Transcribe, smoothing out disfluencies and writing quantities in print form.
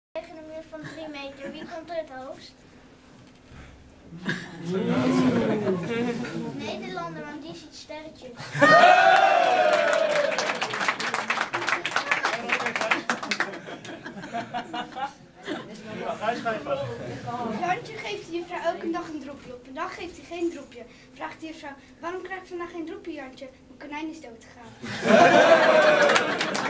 Tegen een muur van 3 meter. Wie komt er het hoogst? Nederlander, want die ziet sterretjes. Jantje geeft de juffrouw elke dag een dropje. Op een dag geeft hij geen dropje. Vraagt de juffrouw, waarom krijg je vandaag geen dropje, Jantje? Mijn konijn is dood gegaan.